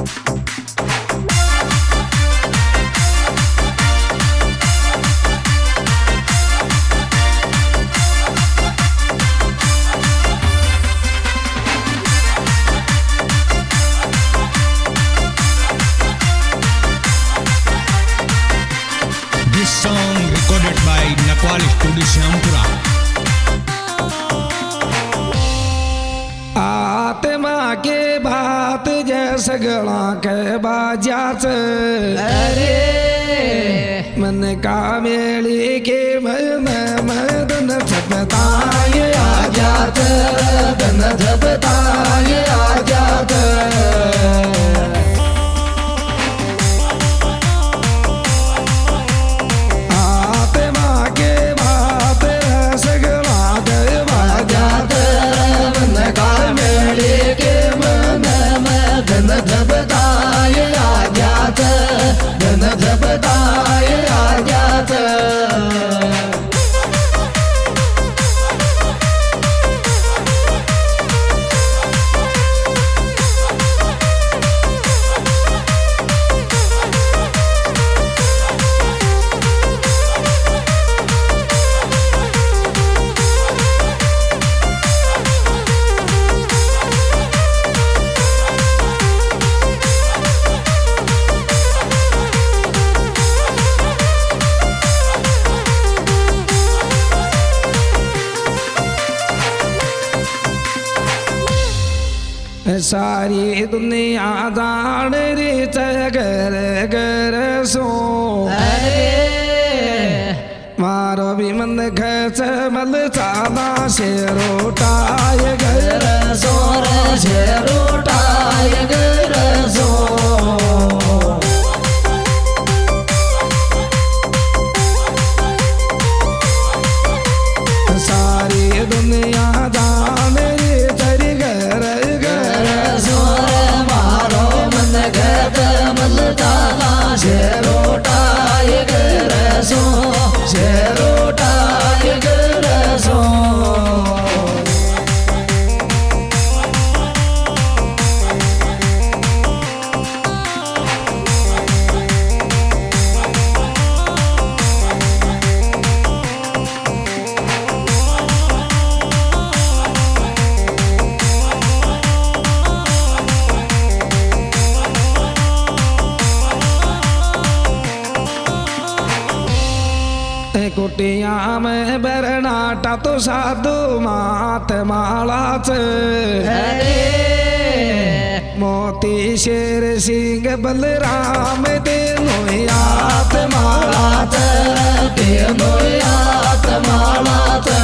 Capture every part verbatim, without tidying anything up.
Studio Shyampura. आत्मा के बात जैसे गला के बाजाच अरे मन का मेली के मन मदन झपताए आ जात दन झपताए आ जात सारी दुनिया जान रे चगर गर सो अरे मारो भी मन खच मल चाला से रोटाय गर सो से रोटाय गर सो सारी दुनिया जान रे चरी गर शेरोटाय गरसो शेरोटाय गरसो कुटिया में बरनाटा तो साधु मात माला मोती शेर सिंह बलराम तेनो यात माला तेनो यात माला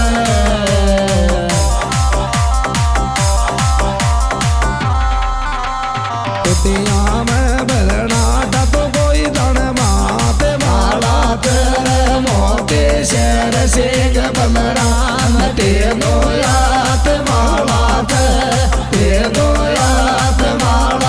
कुटिया में बरनाटा तो कोई दण मात माला मोती शेर सिंह बलराम तेनो यात माला तेनो यात माला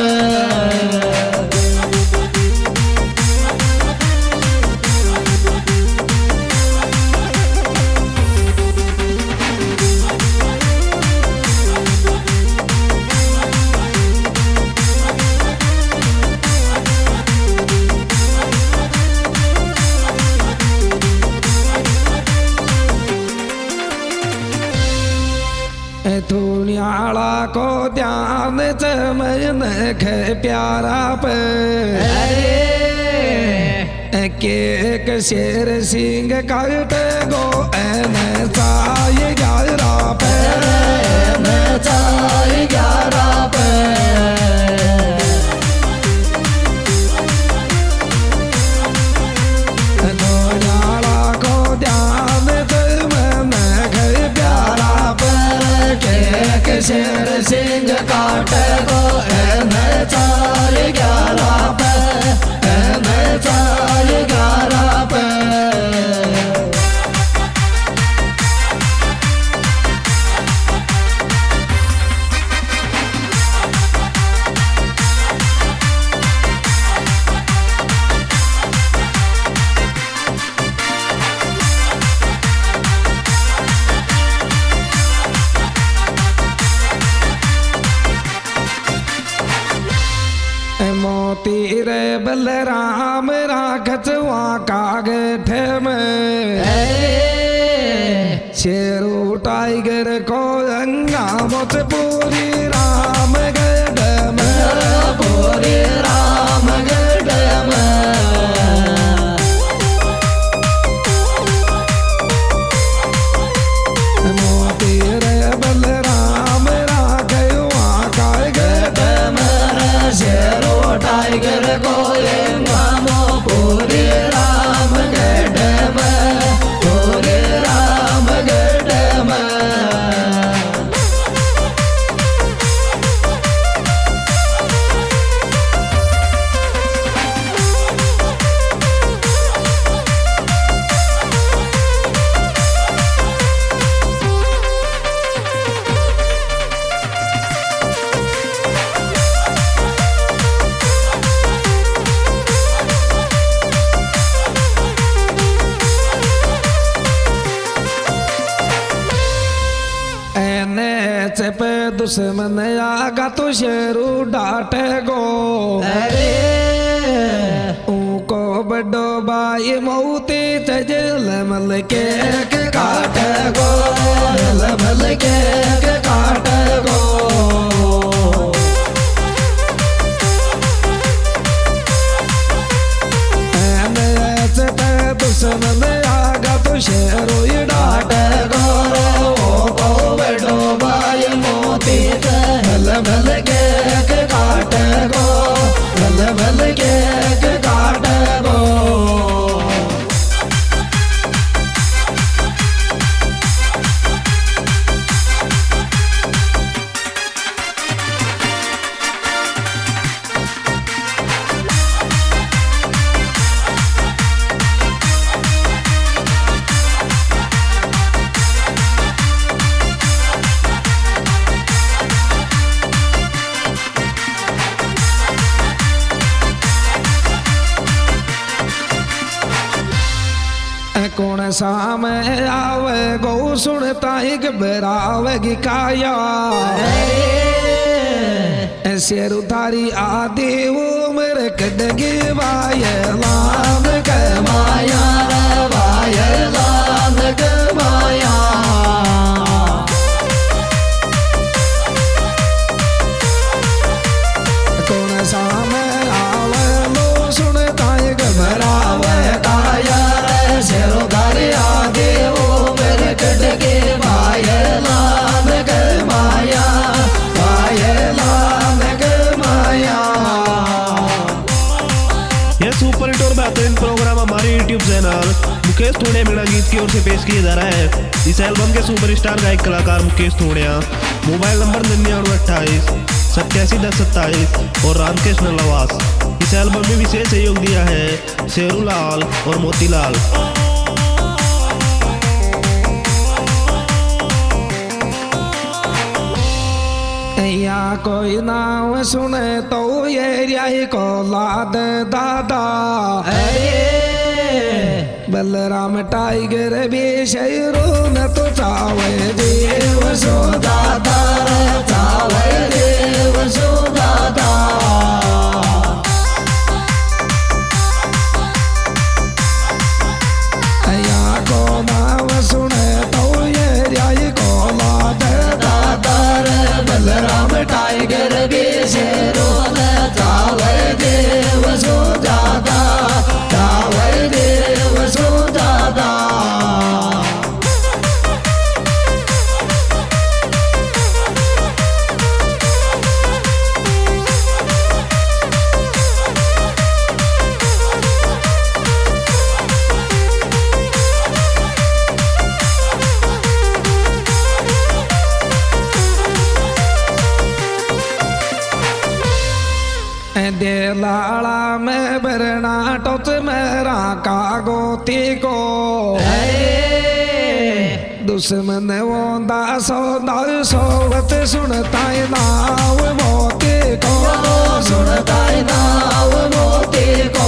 धुनियाला को ध्यान चमन खे प्यारा पे के एक शेर सिंह काट गो एन चाय ग्यारह पे एन चाय ग्यारह पे धुनियाला को ध्यान चमन खे प्यारा पे के शेर सिंह काट गो एन चाल ग्यारह पे एन चाल ग्यारह पे मोती रे बलराम राखत वहाँ कागठ में शेरू टाइगर को गंगा मोत पूरी राम गढ़ में पूरी राम गढ़ में मोती रे बलराम राखे वहाँ कागठ में शेरू टाइगर को गंगा मो पूरी राम गढ़ में पूरी राम गढ़ में पे दुश्मन आगा तो शेरू डांटे गो अरे उनको बड़ो बाई मऊती तजल मल के काट गो मल के काट गो पे दुश्मन आगा तो शेरू डांटे गो बड़ो बाई मोती भल भल के काट गो भल भल के काट गो कौन सामे आवे गौ सुनता ही घबरावेगी काया शेरू थारी आदि वो मेरे कदगी वाय लाम के माया वाय लाम के माया कौन सामे आवे लो सुनता ही घबरावे काया शेरू थारी आदि वो मेरे कदगी वाय लाम के माया वाय लाम के माया। यह सुपर हिट और बेहतरीन प्रोग्राम हमारे यूट्यूब चैनल मुकेश थोड़िया मीणा गीत की ओर से पेश किया जा रहा है। इस एल्बम के सुपरस्टार गायक कलाकार मुकेश थोड़िया। मोबाइल नंबर निन्यानवे अट्ठाईस सत्तासी दस सत्ताईस और रामकृष्ण लवास। इस एल्बम में विशेष सहयोग दिया है शेरू लाल और मोतीलाल। या कोई नाम सुने तो ये रियाई को लाद दादा बलराम टाइगर भी शेरू न तो चावे देव सो दादा चावे देव सो दादा या को नाम सुने तो ये रियाई को लाद दादा बलराम टाइगर भी शेरू न चावे देव सो दादा चावे देव सो दादा। दे लाला में बरना टोच मेरा कागोती को दुश्मन वो दासो दासोवत सुनता नाव मोती को सुनता नाव मोती को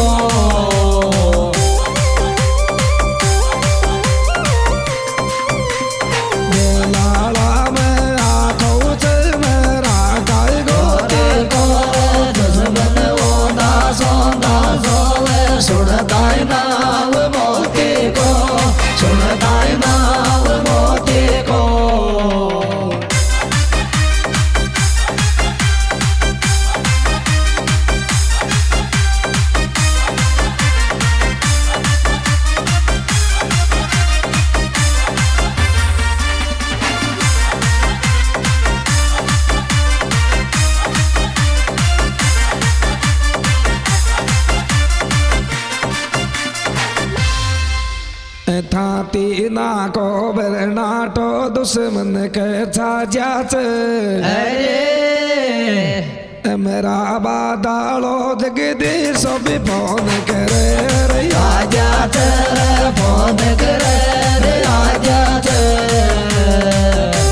दे लाला में आखों से मेरा काय गोती को दुश्मन वो ना को बरनाटो दुश्मन के छाजाच मेरा बादालो जगदीश भी फोन करे रे आजा फोन करे रे आजा